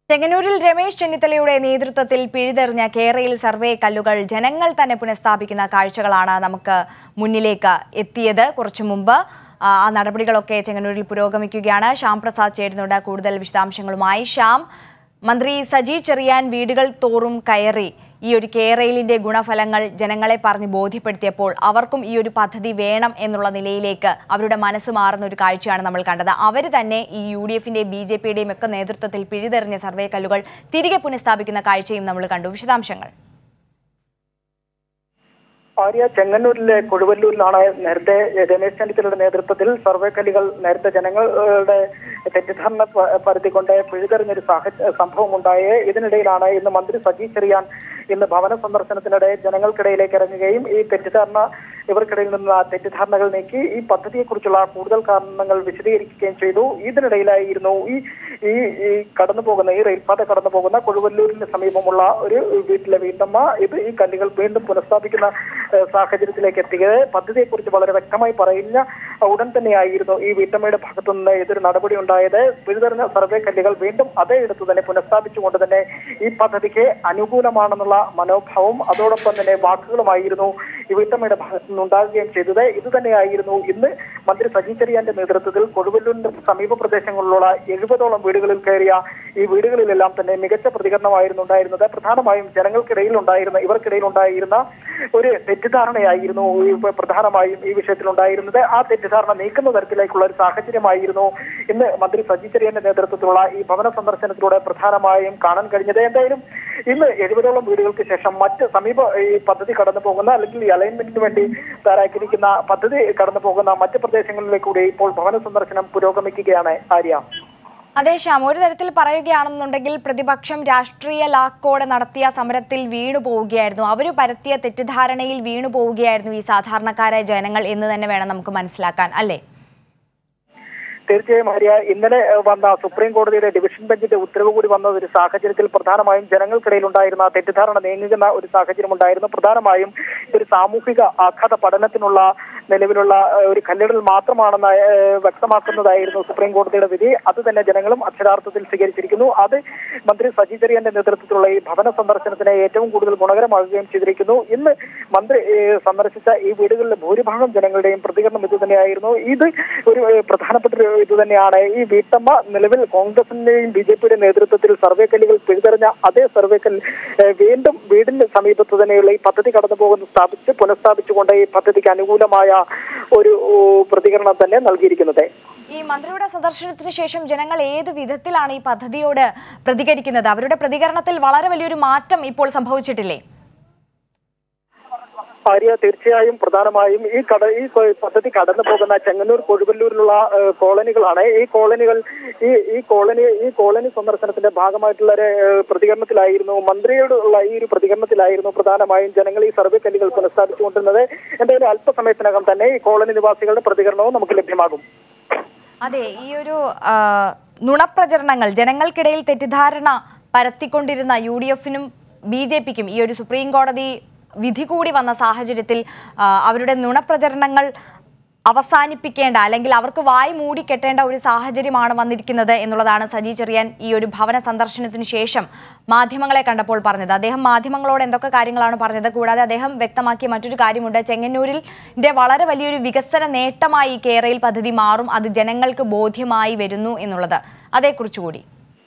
ചെങ്ങന്നൂരിൽ രമേശ് ചെന്നിത്തലയുടെ നേതൃത്വത്തിൽ പിഴുതെറിഞ്ഞ കേരയിൽ സർവേ കല്ലുകൾ ജനങ്ങൾ തന്നെ പുനഃസ്ഥാപിക്കുന്ന കാഴ്ചകളാണ് നമുക്ക് മുന്നിലേക്ക് എത്തിയത്. കുറച്ചു മുമ്പ് ആ നടപടികളൊക്കെ ചെങ്ങന്നൂരിൽ പുരോഗമിക്കുകയാണ്. ശ്യാം പ്രസാദ് ചേരുന്നുണ്ട് കൂടുതൽ വിശദാംശങ്ങളുമായി. ശ്യാം, മന്ത്രി സജി ചെറിയാൻ വീടുകൾ തോറും കയറി ഈ ഒരു കേരളിന്റെ ഗുണഫലങ്ങൾ ജനങ്ങളെ പറഞ്ഞ് ബോധ്യപ്പെടുത്തിയപ്പോൾ അവർക്കും ഈ ഒരു പദ്ധതി വേണം എന്നുള്ള നിലയിലേക്ക് അവരുടെ മനസ്സ് മാറുന്ന ഒരു കാഴ്ചയാണ് നമ്മൾ കണ്ടത്. അവർ തന്നെ ഈ UDFന്റെയും BJPയുടെയും ഒക്കെ നേതൃത്വത്തിൽ പിഴുതെറിഞ്ഞ സർവേ കല്ലുകൾ തിരികെ പുനഃസ്ഥാപിക്കുന്ന കാഴ്ചയും നമ്മൾ കണ്ടു. വിശദാംശങ്ങൾ. ചെങ്ങന്നൂരിലെ കൊടുവല്ലൂരിലാണ് നേരത്തെ രമേശ് ചെന്നിത്തലയുടെ നേതൃത്വത്തിൽ സർവേ കല്ലുകൾ നേരത്തെ ജനങ്ങളുടെ തെറ്റിദ്ധാരണ പരത്തിക്കൊണ്ട് പിഴുതെറിഞ്ഞൊരു സംഭവം ഉണ്ടായേ. ഇതിനിടയിലാണ് ഇന്ന് മന്ത്രി സജി ചെറിയാൻ ഇന്ന് ഭവന സന്ദർശനത്തിനിടെ ജനങ്ങൾക്കിടയിലേക്ക് ഇറങ്ങുകയും ഈ തെറ്റിദ്ധാരണ ഇവർക്കിടയിൽ നിന്ന് തെറ്റിദ്ധാരണകൾ നീക്കി ഈ പദ്ധതിയെക്കുറിച്ചുള്ള കൂടുതൽ കാരണങ്ങൾ വിശദീകരിക്കുകയും ചെയ്തു. ഇതിനിടയിലായിരുന്നു ഈ കടന്നു പോകുന്ന ഈ റെയിൽപാത കടന്നു പോകുന്ന കൊടുവല്ലൂരിന് സമീപമുള്ള ഒരു വീട്ടിലെ വീട്ടമ്മ ഈ കല്ലുകൾ വീണ്ടും പുനഃസ്ഥാപിക്കുന്ന സാഹചര്യത്തിലേക്ക് എത്തിയത്. പദ്ധതിയെക്കുറിച്ച് വളരെ വ്യക്തമായി പറയുന്ന ഉടൻ തന്നെയായിരുന്നു ഈ വീട്ടമ്മയുടെ ഭാഗത്തുനിന്ന് ഇതൊരു നടപടി ഉണ്ടായത്. പിഴുതെറിഞ്ഞ സർവേ കല്ലുകൾ വീണ്ടും അതേ ഇടത്ത് തന്നെ പുനഃസ്ഥാപിച്ചുകൊണ്ട് തന്നെ ഈ പദ്ധതിക്ക് അനുകൂലമാണെന്നുള്ള മനോഭാവം അതോടൊപ്പം തന്നെ വാക്കുകളുമായിരുന്നു ഈ വീട്ടമ്മയുടെ ഭാഗത്തുനിന്നുണ്ടാകുകയും ചെയ്തത്. ഇത് തന്നെയായിരുന്നു ഇന്ന് മന്ത്രി സജി ചെറിയാന്റെ നേതൃത്വത്തിൽ കൊടുവല്ലൂരിന്റെ സമീപ പ്രദേശങ്ങളിലുള്ള 70ഓളം വീടുകളിൽ കയറിയ ഈ വീടുകളിലെല്ലാം തന്നെ മികച്ച പ്രതികരണമായിരുന്നു ഉണ്ടായിരുന്നത്. പ്രധാനമായും ജനങ്ങൾക്കിടയിൽ ഇവർക്കിടയിൽ ഒരു തെറ്റിദ്ധാരണയായിരുന്നു പ്രധാനമായും ഈ വിഷയത്തിൽ ഉണ്ടായിരുന്നത്. ആ തെറ്റിദ്ധാരണ നീക്കുന്ന തരത്തിലേക്കുള്ള ഒരു സാഹചര്യമായിരുന്നു ഇന്ന് മന്ത്രി സജി ചെറിയാന്റെ നേതൃത്വത്തിലുള്ള ഈ ഭവന സന്ദർശനത്തിലൂടെ പ്രധാനമായും കാണാൻ കഴിഞ്ഞത്. എന്തായാലും ഇന്ന് 70ഓളം വീടുകൾക്ക് ശേഷം മറ്റ് സമീപ ഈ പദ്ധതി കടന്നു പോകുന്ന അല്ലെങ്കിൽ ഈ അലൈൻമെന്റിന് വേണ്ടി തയ്യാറാക്കിയിരിക്കുന്ന പദ്ധതി കടന്നു പോകുന്ന മറ്റ് പ്രദേശങ്ങളിലേക്കൂടി ഇപ്പോൾ ഭവന സന്ദർശനം പുരോഗമിക്കുകയാണ്. ആര്യ. അതെ ശ്യാം, ഒരു തരത്തിൽ പറയുകയാണെന്നുണ്ടെങ്കിൽ പ്രതിപക്ഷം രാഷ്ട്രീയ ലാക്കോടെ നടത്തിയ സമരത്തിൽ വീണു പോവുകയായിരുന്നു. അവർ പരത്തിയ തെറ്റിദ്ധാരണയിൽ വീണു പോവുകയായിരുന്നു ഈ സാധാരണക്കാരായ ജനങ്ങൾ എന്ന് തന്നെ വേണം നമുക്ക് മനസ്സിലാക്കാൻ, അല്ലേ? തീർച്ചയായും ആര്യ, ഇന്നലെ വന്ന സുപ്രീം കോടതിയുടെ ഡിവിഷൻ ബെഞ്ചിന്റെ ഉത്തരവ് കൂടി വന്ന ഒരു സാഹചര്യത്തിൽ പ്രധാനമായും ജനങ്ങൾക്കിടയിൽ ഉണ്ടായിരുന്ന തെറ്റിദ്ധാരണ നീങ്ങുന്ന ഒരു സാഹചര്യം ഉണ്ടായിരുന്നു. പ്രധാനമായും ഒരു സാമൂഹിക ആഘാത പഠനത്തിനുള്ള നിലവിലുള്ള ഒരു കല്ലിടൽ മാത്രമാണെന്ന് വ്യക്തമാക്കുന്നതായിരുന്നു സുപ്രീം കോടതിയുടെ വിധി. അത് തന്നെ ജനങ്ങളും അക്ഷരാർത്ഥത്തിൽ സ്വീകരിച്ചിരിക്കുന്നു. അത് മന്ത്രി സജി ചെറിയാന്റെ നേതൃത്വത്തിലുള്ള ഈ ഭവന സന്ദർശനത്തിന് ഏറ്റവും കൂടുതൽ ഗുണകരമാകുകയും ചെയ്തിരിക്കുന്നു. ഇന്ന് മന്ത്രി സന്ദർശിച്ച ഈ വീടുകളിലെ ഭൂരിഭാഗം ജനങ്ങളുടെയും പ്രതികരണം ഇത് തന്നെയായിരുന്നു. ഇത് ഒരു പ്രധാനപ്പെട്ട ഇത് തന്നെയാണ്. ഈ വീട്ടമ്മ നിലവിൽ കോൺഗ്രസിന്റെയും BJPയുടെയും നേതൃത്വത്തിൽ സർവേ കല്ലുകൾ പിഴുതെറിഞ്ഞ അതേ സർവേ കല്ല് വീണ്ടും വീടിന്റെ സമീപത്ത് തന്നെയുള്ള ഈ പദ്ധതി കടന്നു പോകുന്ന പുനഃസ്ഥാപിച്ചുകൊണ്ട് ഈ പദ്ധതിക്ക് അനുകൂലമായ ഒരു പ്രതികരണം തന്നെ നൽകിയിരിക്കുന്നത്. ഈ മന്ത്രിയുടെ സന്ദർശനത്തിന് ശേഷം ജനങ്ങൾ ഏത് വിധത്തിലാണ് ഈ പദ്ധതിയോട് പ്രതികരിക്കുന്നത്? അവരുടെ പ്രതികരണത്തിൽ വളരെ വലിയൊരു മാറ്റം ഇപ്പോൾ സംഭവിച്ചിട്ടില്ലേ? ആര്യ, തീർച്ചയായും പ്രധാനമായും ഈ പദ്ധതി കടന്നു പോകുന്ന ചെങ്ങന്നൂർ കൊടുവല്ലൂരിലുള്ള കോളനികളാണ്. ഈ കോളനി സന്ദർശനത്തിന്റെ ഭാഗമായിട്ടുള്ള പ്രതികരണത്തിലായിരുന്നു മന്ത്രിയോടുള്ള ഈ ഒരു പ്രതികരണത്തിലായിരുന്നു പ്രധാനമായും ജനങ്ങൾ ഈ സർവേ കല്ലുകൾ പുനഃസ്ഥാപിച്ചുകൊണ്ടിരുന്നത്. എന്തായാലും അല്പസമയത്തിനകം തന്നെ ഈ കോളനി നിവാസികളുടെ പ്രതികരണവും നമുക്ക് ലഭ്യമാകും. അതെ, ഈ ഒരു നുണപ്രചരണങ്ങൾ ജനങ്ങൾക്കിടയിൽ തെറ്റിദ്ധാരണ പരത്തിക്കൊണ്ടിരുന്ന UDFനും BJPക്കും ഈ ഒരു സുപ്രീം കോടതി വിധി കൂടി വന്ന സാഹചര്യത്തിൽ അവരുടെ നുണപ്രചരണങ്ങൾ അവസാനിപ്പിക്കേണ്ട അല്ലെങ്കിൽ അവർക്ക് വായി മൂടിക്കെട്ടേണ്ട ഒരു സാഹചര്യമാണ് വന്നിരിക്കുന്നത് എന്നുള്ളതാണ് സജി ചെറിയാൻ ഈ ഒരു ഭവന സന്ദർശനത്തിന് ശേഷം മാധ്യമങ്ങളെ കണ്ടപ്പോൾ പറഞ്ഞത്. അദ്ദേഹം മാധ്യമങ്ങളോട് എന്തൊക്കെ കാര്യങ്ങളാണ് പറഞ്ഞത്? കൂടാതെ അദ്ദേഹം വ്യക്തമാക്കിയ മറ്റൊരു കാര്യമുണ്ട്. ചെങ്ങന്നൂരിൽ വളരെ വലിയൊരു വികസന നേട്ടമായി കേരയിൽ പദ്ധതി മാറും, അത് ജനങ്ങൾക്ക് ബോധ്യമായി വരുന്നു എന്നുള്ളത്. അതേക്കുറിച്ചുകൂടി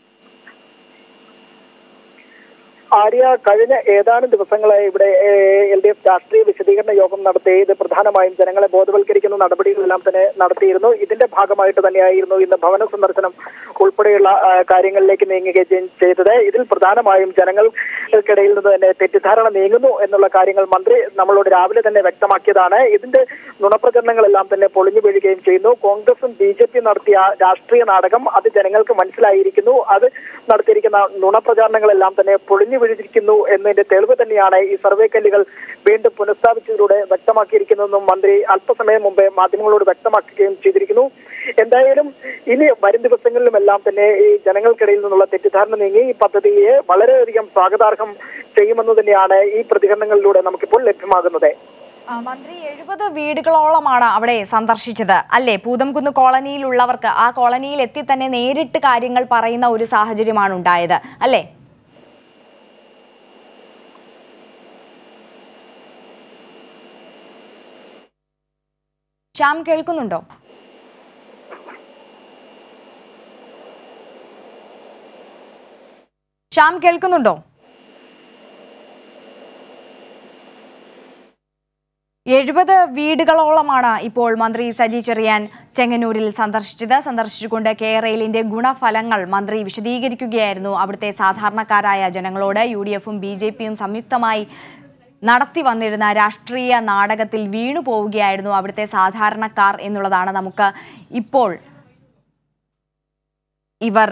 ആര്യ, കഴിഞ്ഞ ഏതാനും ദിവസങ്ങളായി ഇവിടെ LDF രാഷ്ട്രീയ വിശദീകരണ യോഗം നടത്തി ഇത് പ്രധാനമായും ജനങ്ങളെ ബോധവൽക്കരിക്കുന്ന നടപടികളെല്ലാം തന്നെ നടത്തിയിരുന്നു. ഇതിന്റെ ഭാഗമായിട്ട് തന്നെയായിരുന്നു ഇന്ന് ഭവന സന്ദർശനം ഉൾപ്പെടെയുള്ള കാര്യങ്ങളിലേക്ക് നീങ്ങുകയും ചെയ്തത്. ഇതിൽ പ്രധാനമായും ജനങ്ങൾക്കിടയിൽ നിന്ന് തന്നെ തെറ്റിദ്ധാരണ നീങ്ങുന്നു എന്നുള്ള കാര്യങ്ങൾ മന്ത്രി നമ്മളോട് രാവിലെ തന്നെ വ്യക്തമാക്കിയതാണ്. ഇതിന്റെ നുണപ്രചരണങ്ങളെല്ലാം തന്നെ പൊളിഞ്ഞു വീഴുകയും ചെയ്യുന്നു. കോൺഗ്രസും BJPയും നടത്തിയ രാഷ്ട്രീയ നാടകം അത് ജനങ്ങൾക്ക് മനസ്സിലായിരിക്കുന്നു. അത് നടത്തിയിരിക്കുന്ന നുണപ്രചാരണങ്ങളെല്ലാം തന്നെ പൊളിഞ്ഞു വീഴിച്ചിരിക്കുന്നു എന്നതിന്റെ തെളിവ് തന്നെയാണ് ഈ സർവേ കല്ലുകൾ വീണ്ടും പുനഃസ്ഥാപിച്ചതിലൂടെ വ്യക്തമാക്കിയിരിക്കുന്നതെന്നും മന്ത്രി അല്പസമയം മുമ്പേ മാധ്യമങ്ങളോട് വ്യക്തമാക്കുകയും ചെയ്തിരിക്കുന്നു. എന്തായാലും ഇനി വരും ദിവസങ്ങളിലുമെല്ലാം തന്നെ ഈ ജനങ്ങൾക്കിടയിൽ നിന്നുള്ള തെറ്റിദ്ധാരണ നീങ്ങി ഈ പദ്ധതിയെ വളരെയധികം സ്വാഗതാർഹം ചെയ്യുമെന്ന് തന്നെയാണ് ഈ പ്രതികരണങ്ങളിലൂടെ നമുക്കിപ്പോൾ ലഭ്യമാകുന്നത്. മന്ത്രി 70 വീടുകളോളമാണ് അവിടെ സന്ദർശിച്ചത് അല്ലേ? പൂതംകുന്ന് കോളനിയിലുള്ളവർക്ക് ആ കോളനിയിൽ എത്തി തന്നെ നേരിട്ട് കാര്യങ്ങൾ പറയുന്ന ഒരു സാഹചര്യമാണ് ഉണ്ടായത് അല്ലേ? ശ്യാം കേൾക്കുന്നുണ്ടോ? ശ്യാം കേൾക്കുന്നുണ്ടോ? 70 വീടുകളോളമാണ് ഇപ്പോൾ മന്ത്രി സജി ചെറിയാൻ ചെങ്ങന്നൂരിൽ സന്ദർശിച്ചുകൊണ്ട് കേരളിന്റെ ഗുണഫലങ്ങൾ മന്ത്രി വിശദീകരിക്കുകയായിരുന്നു. അവിടുത്തെ സാധാരണക്കാരായ ജനങ്ങളോട് UDFും BJPയും സംയുക്തമായി നടത്തി വന്നിരുന്ന രാഷ്ട്രീയ നാടകത്തിൽ വീണു പോവുകയായിരുന്നു അവിടുത്തെ സാധാരണക്കാർ എന്നുള്ളതാണ് നമുക്ക് ഇപ്പോൾ ഇവർ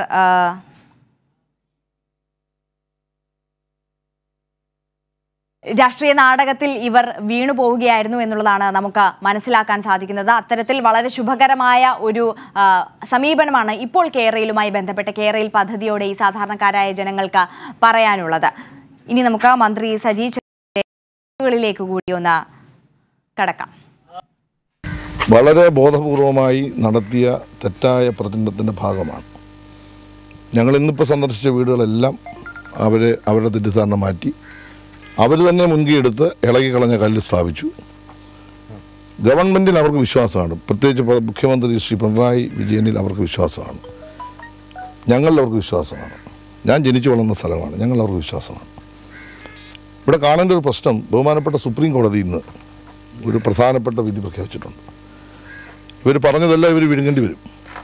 രാഷ്ട്രീയ നാടകത്തിൽ ഇവർ വീണു പോവുകയായിരുന്നു എന്നുള്ളതാണ് നമുക്ക് മനസ്സിലാക്കാൻ സാധിക്കുന്നത്. അത്തരത്തിൽ വളരെ ശുഭകരമായ ഒരു സമീപനമാണ് ഇപ്പോൾ കേരളയുമായി ബന്ധപ്പെട്ട കേരള പദ്ധതിയോടെ ഈ സാധാരണക്കാരായ ജനങ്ങൾക്ക് പറയാനുള്ളത്. ഇനി നമുക്ക് മന്ത്രി സജി ചെറിയാനിലേക്ക് കൂടി ഒന്ന് കടക്കാം. വളരെ ബോധപൂർവമായി നടത്തിയ തെറ്റായ പ്രചരണത്തിൻ്റെ ഭാഗമാണ് ഞങ്ങൾ ഇന്നിപ്പോൾ സന്ദർശിച്ച വീടുകളെല്ലാം അവരുടെ തെറ്റിദ്ധാരണ മാറ്റി അവർ തന്നെ മുൻകൈയെടുത്ത് ഇളകിക്കളഞ്ഞ കല്ല് സ്ഥാപിച്ചു. ഗവൺമെൻറ്റിൽ അവർക്ക് വിശ്വാസമാണ്, പ്രത്യേകിച്ച് മുഖ്യമന്ത്രി ശ്രീ പിണറായി വിജയനിൽ അവർക്ക് വിശ്വാസമാണ്, ഞങ്ങളിൽ അവർക്ക് വിശ്വാസമാണ്. ഞാൻ ജനിച്ചു വളർന്ന സ്ഥലമാണ്, ഞങ്ങൾ അവർക്ക് വിശ്വാസമാണ്. ഇവിടെ കാണേണ്ട ഒരു പ്രശ്നം, ബഹുമാനപ്പെട്ട സുപ്രീം കോടതി ഇന്ന് ഒരു പ്രധാനപ്പെട്ട വിധി പ്രഖ്യാപിച്ചിട്ടുണ്ട്. ഇവർ പറഞ്ഞതെല്ലാം ഇവർ വിഴുങ്ങേണ്ടി വരും.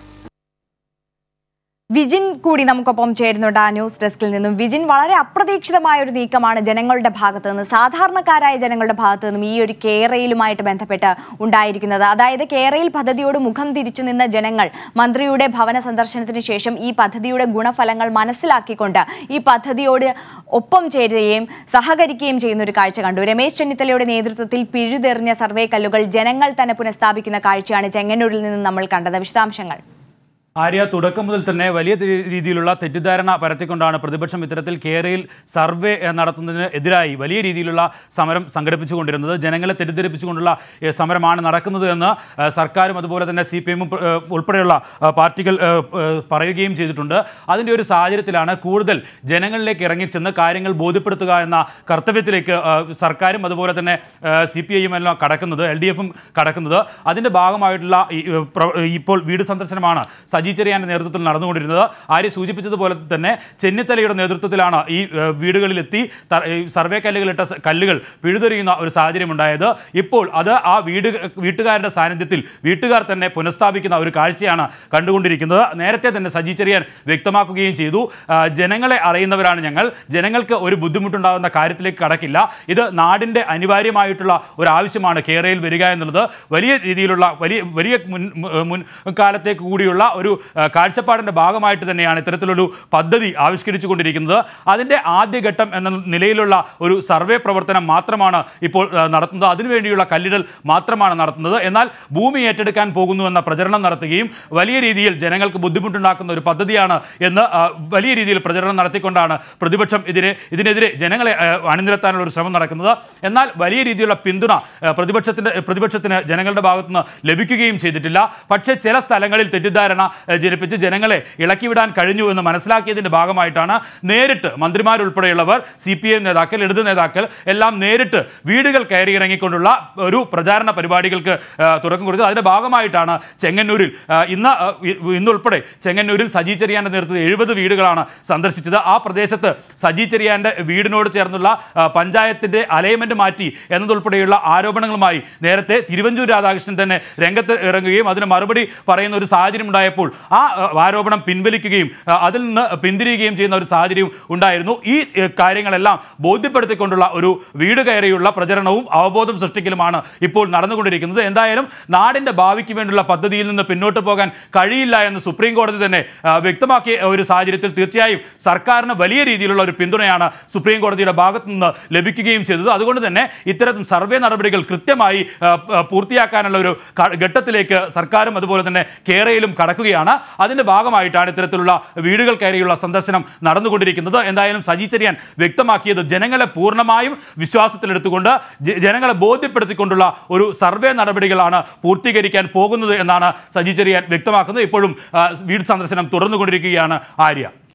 വിജിൻ കൂടി നമുക്കൊപ്പം ചേരുന്നുണ്ട് ന്യൂസ് ഡെസ്കിൽ നിന്നും. വിജിൻ, വളരെ അപ്രതീക്ഷിതമായ ഒരു നീക്കമാണ് ജനങ്ങളുടെ ഭാഗത്തു നിന്ന്, സാധാരണക്കാരായ ജനങ്ങളുടെ ഭാഗത്തു നിന്നും ഈ ഒരു കേരളയുമായിട്ട് ബന്ധപ്പെട്ട് ഉണ്ടായിരിക്കുന്നത്. അതായത് കേരള പദ്ധതിയോട് മുഖം തിരിച്ചു നിന്ന ജനങ്ങൾ മന്ത്രിയുടെ ഭവന സന്ദർശനത്തിന് ശേഷം ഈ പദ്ധതിയുടെ ഗുണഫലങ്ങൾ മനസ്സിലാക്കിക്കൊണ്ട് ഈ പദ്ധതിയോട് ഒപ്പം ചേരുകയും സഹകരിക്കുകയും ചെയ്യുന്ന ഒരു കാഴ്ച കണ്ടു. രമേശ് ചെന്നിത്തലയുടെ നേതൃത്വത്തിൽ പിഴുതെറിഞ്ഞ സർവേ കല്ലുകൾ ജനങ്ങൾ തന്നെ പുനഃസ്ഥാപിക്കുന്ന കാഴ്ചയാണ് ചെങ്ങന്നൂരിൽ നിന്ന് നമ്മൾ കണ്ടത്. വിശദാംശങ്ങൾ. ആര്യ, തുടക്കം മുതൽ തന്നെ വലിയ രീതിയിലുള്ള തെറ്റിദ്ധാരണ പരത്തിക്കൊണ്ടാണ് പ്രതിപക്ഷം ഇത്തരത്തിൽ കേരളയിൽ സർവേ നടത്തുന്നതിന് എതിരായി വലിയ രീതിയിലുള്ള സമരം സംഘടിപ്പിച്ചുകൊണ്ടിരുന്നത്. ജനങ്ങളെ തെറ്റിദ്ധരിപ്പിച്ചുകൊണ്ടുള്ള സമരമാണ് നടക്കുന്നത് എന്ന് സർക്കാരും അതുപോലെ തന്നെ CPM ഉൾപ്പെടെയുള്ള പാർട്ടികൾ പറയുകയും ചെയ്തിട്ടുണ്ട്. അതിൻ്റെ ഒരു സാഹചര്യത്തിലാണ് കൂടുതൽ ജനങ്ങളിലേക്ക് ഇറങ്ങിച്ചെന്ന് കാര്യങ്ങൾ ബോധ്യപ്പെടുത്തുക എന്ന കർത്തവ്യത്തിലേക്ക് സർക്കാരും അതുപോലെ തന്നെ CPIയും എല്ലാം കടക്കുന്നത്, LDFും കടക്കുന്നത്. അതിൻ്റെ ഭാഗമായിട്ടുള്ള ഇപ്പോൾ വീട് സന്ദർശനമാണ് സജി ചെറിയാന്റെ നേതൃത്വത്തിൽ നടന്നുകൊണ്ടിരുന്നത്. ആര്യ സൂചിപ്പിച്ചതുപോലെ തന്നെ ചെന്നിത്തലയുടെ നേതൃത്വത്തിലാണ് ഈ വീടുകളിലെത്തി സർവേ കല്ലുകളിട്ട കല്ലുകൾ പിഴുതെറിയുന്ന ഒരു സാഹചര്യം ഉണ്ടായത്. ഇപ്പോൾ അത് ആ വീട്ടുകാരുടെ സാന്നിധ്യത്തിൽ വീട്ടുകാർ തന്നെ പുനഃസ്ഥാപിക്കുന്ന ഒരു കാഴ്ചയാണ് കണ്ടുകൊണ്ടിരിക്കുന്നത്. നേരത്തെ തന്നെ സജി ചെറിയാൻ വ്യക്തമാക്കുകയും ചെയ്തു, ജനങ്ങളെ അറിയുന്നവരാണ് ഞങ്ങൾ, ജനങ്ങൾക്ക് ഒരു ബുദ്ധിമുട്ടുണ്ടാകുന്ന കാര്യത്തിലേക്ക് കടക്കില്ല, ഇത് നാടിൻ്റെ അനിവാര്യമായിട്ടുള്ള ഒരു ആവശ്യമാണ് കേരളയിൽ വരിക എന്നുള്ളത്. വലിയ രീതിയിലുള്ള വലിയ മുൻകാലത്തേക്ക് കൂടിയുള്ള ഒരു കാഴ്ചപ്പാടിൻ്റെ ഭാഗമായിട്ട് തന്നെയാണ് ഇത്തരത്തിലൊരു പദ്ധതി ആവിഷ്കരിച്ചുകൊണ്ടിരിക്കുന്നത്. അതിൻ്റെ ആദ്യഘട്ടം എന്ന നിലയിലുള്ള ഒരു സർവേ പ്രവർത്തനം മാത്രമാണ് ഇപ്പോൾ നടത്തുന്നത്. അതിനുവേണ്ടിയുള്ള കല്ലിടൽ മാത്രമാണ് നടത്തുന്നത്. എന്നാൽ ഭൂമി ഏറ്റെടുക്കാൻ പോകുന്നു എന്ന പ്രചരണം നടത്തുകയും വലിയ രീതിയിൽ ജനങ്ങൾക്ക് ബുദ്ധിമുട്ടുണ്ടാക്കുന്ന ഒരു പദ്ധതിയാണ് എന്ന് വലിയ രീതിയിൽ പ്രചരണം നടത്തിക്കൊണ്ടാണ് പ്രതിപക്ഷം ഇതിനെതിരെ ജനങ്ങളെ അണിനിരത്താനുള്ള ഒരു ശ്രമം നടക്കുന്നത്. എന്നാൽ വലിയ രീതിയിലുള്ള പിന്തുണ പ്രതിപക്ഷത്തിന് ജനങ്ങളുടെ ഭാഗത്തുനിന്ന് ലഭിക്കുകയും ചെയ്തിട്ടില്ല. പക്ഷേ ചില സ്ഥലങ്ങളിൽ തെറ്റിദ്ധാരണ ജനിപ്പിച്ച് ജനങ്ങളെ ഇളക്കിവിടാൻ കഴിഞ്ഞു എന്ന് മനസ്സിലാക്കിയതിൻ്റെ ഭാഗമായിട്ടാണ് നേരിട്ട് മന്ത്രിമാരുൾപ്പെടെയുള്ളവർ, CPM നേതാക്കൾ, ഇടത് നേതാക്കൾ എല്ലാം നേരിട്ട് വീടുകൾ കയറി ഇറങ്ങിക്കൊണ്ടുള്ള ഒരു പ്രചാരണ പരിപാടികൾക്ക് തുടക്കം കുറിച്ചത്. അതിൻ്റെ ഭാഗമായിട്ടാണ് ചെങ്ങന്നൂരിൽ ഇന്നുൾപ്പെടെ ചെങ്ങന്നൂരിൽ സജി ചെറിയാൻ്റെ നേതൃത്വത്തിൽ 70 വീടുകളാണ് സന്ദർശിച്ചത്. ആ പ്രദേശത്ത് സജി ചെറിയാൻ്റെ വീടിനോട് ചേർന്നുള്ള പഞ്ചായത്തിൻ്റെ അലൈൻമെൻറ്റ് മാറ്റി എന്നതുൾപ്പെടെയുള്ള ആരോപണങ്ങളുമായി നേരത്തെ തിരുവഞ്ചൂർ രാധാകൃഷ്ണൻ തന്നെ രംഗത്ത് ഇറങ്ങുകയും അതിന് മറുപടി പറയുന്ന ഒരു സാഹചര്യം ഉണ്ടായപ്പോൾ ആ ആരോപണം പിൻവലിക്കുകയും അതിൽ നിന്ന് പിന്തിരിയുകയും ചെയ്യുന്ന ഒരു സാഹചര്യം ഉണ്ടായിരുന്നു. ഈ കാര്യങ്ങളെല്ലാം ബോധ്യപ്പെടുത്തിക്കൊണ്ടുള്ള ഒരു വീട് കയറിയുള്ള പ്രചരണവും അവബോധം സൃഷ്ടിക്കലുമാണ് ഇപ്പോൾ നടന്നുകൊണ്ടിരിക്കുന്നത്. എന്തായാലും നാടിൻ്റെ ഭാവിക്ക് വേണ്ടിയുള്ള പദ്ധതിയിൽ നിന്ന് പിന്നോട്ട് പോകാൻ കഴിയില്ല എന്ന് സുപ്രീം കോടതി തന്നെ വ്യക്തമാക്കിയ ഒരു സാഹചര്യത്തിൽ തീർച്ചയായും സർക്കാരിന് വലിയ രീതിയിലുള്ള ഒരു പിന്തുണയാണ് സുപ്രീം കോടതിയുടെ ഭാഗത്തു നിന്ന് ലഭിക്കുകയും ചെയ്തത്. അതുകൊണ്ട് തന്നെ ഇത്തരത്തിൽ സർവേ നടപടികൾ കൃത്യമായി പൂർത്തിയാക്കാനുള്ള ഒരു ഘട്ടത്തിലേക്ക് സർക്കാരും അതുപോലെ തന്നെ കേരളയിലും കടക്കുകയാണ്. വരികയാണ്. അതിന്റെ ഭാഗമായിട്ടാണ് ഇത്തരത്തിലുള്ള വീടുകൾ കയറിയുള്ള സന്ദർശനം നടന്നുകൊണ്ടിരിക്കുന്നത്. എന്തായാലും സജി ചെറിയാൻ വ്യക്തമാക്കിയത് ജനങ്ങളെ പൂർണ്ണമായും വിശ്വാസത്തിലെടുത്തുകൊണ്ട് ജനങ്ങളെ ബോധ്യപ്പെടുത്തിക്കൊണ്ടുള്ള ഒരു സർവേ നടപടികളാണ് പൂർത്തീകരിക്കാൻ പോകുന്നത് എന്നാണ് സജി ചെറിയാൻ വ്യക്തമാക്കുന്നത്. ഇപ്പോഴും വീട് സന്ദർശനം തുടർന്നുകൊണ്ടിരിക്കുകയാണ് ആര്യ.